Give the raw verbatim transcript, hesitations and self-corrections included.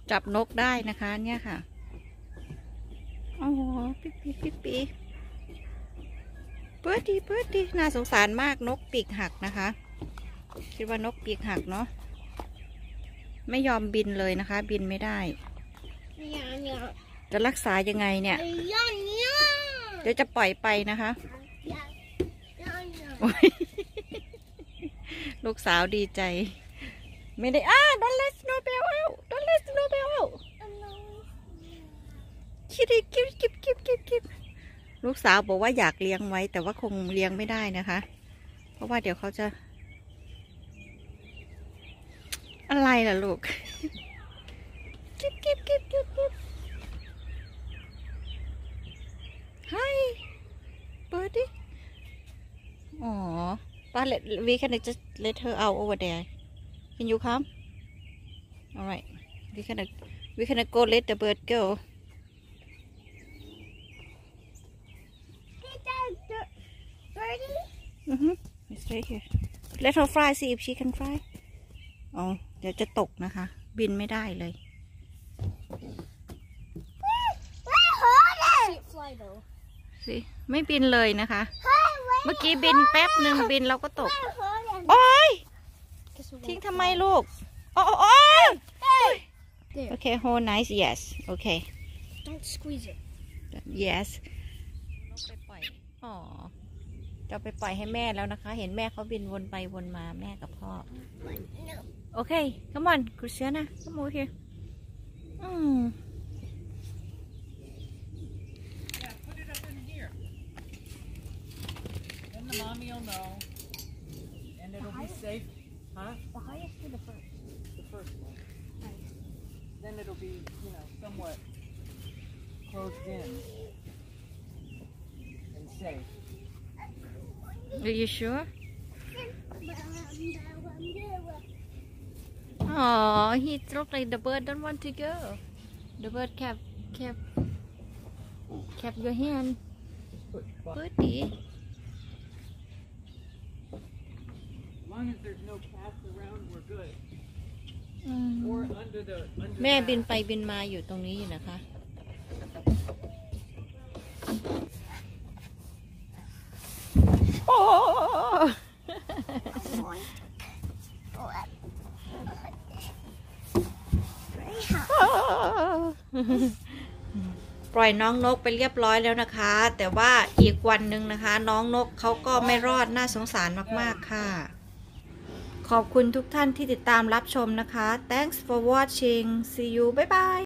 จับนกได้นะคะเนี่ยค่ะโอ้โหปิ๊บปิ๊บปิ๊บปิ๊บเปิดดีเปิดดีน่าสงสารมากนกปีกหักนะคะคิดว่านกปีกหักเนาะไม่ยอมบินเลยนะคะ บินไม่ได้จะรักษายังไงเนี่ยเดี๋ยวจะปล่อยไปนะคะลูกสาวดีใจไม่ได้อ้า don't let Snowbell out don't let Snowbell out คิดดิคิดคิดคิดคิดคิดลูกสาวบอกว่าอยากเลี้ยงไว้แต่ว่าคงเลี้ยงไม่ได้นะคะเพราะว่าเดี๋ยวเขาจะอะไรล่ะลูกคิดคิดคิดคิดคิดHi birdie อ๋อป้า let we can just let her out over there can you come all right we can we can go let the bird go mm-hmm it's right here let her fly see if she can fly อ๋อเดี๋ยวจะตกนะคะบินไม่ได้เลยสิไม่บินเลยนะคะเมื่อกี้บินแป๊บหนึ่งบินเราก็ตกโอ้ยทิ้งทำไมลูกโอ้โอ้โอเค hold nice yes โอเค Don't squeeze it yes ไปปล่อยอ๋อจะไปปล่อยให้แม่แล้วนะคะเห็นแม่เขาบินวนไปวนมาแม่กับพ่อโอเค come on ครูเซียนะ come over here อืม Mommy will know, and it'll be safe, huh? The highest or the first? The first one. Then it'll be, you know, somewhat closed in and safe. Are you sure? Oh, he looked like the bird don't want to go. The bird kept kept kept your hand. Birdie. As long as there's no cats around, we're good. อืม Or under the under แม่ that. บินไปบินมาอยู่ตรงนี้อยู่นะคะโอ้ปล่อยน้องนกไปเรียบร้อยแล้วนะคะ แต่ว่าอีกวันหนึ่งนะคะ น้องนกเขาก็ไม่รอดน่าสงสารมากๆค่ะขอบคุณทุกท่านที่ติดตามรับชมนะคะ Thanks for watching see you bye bye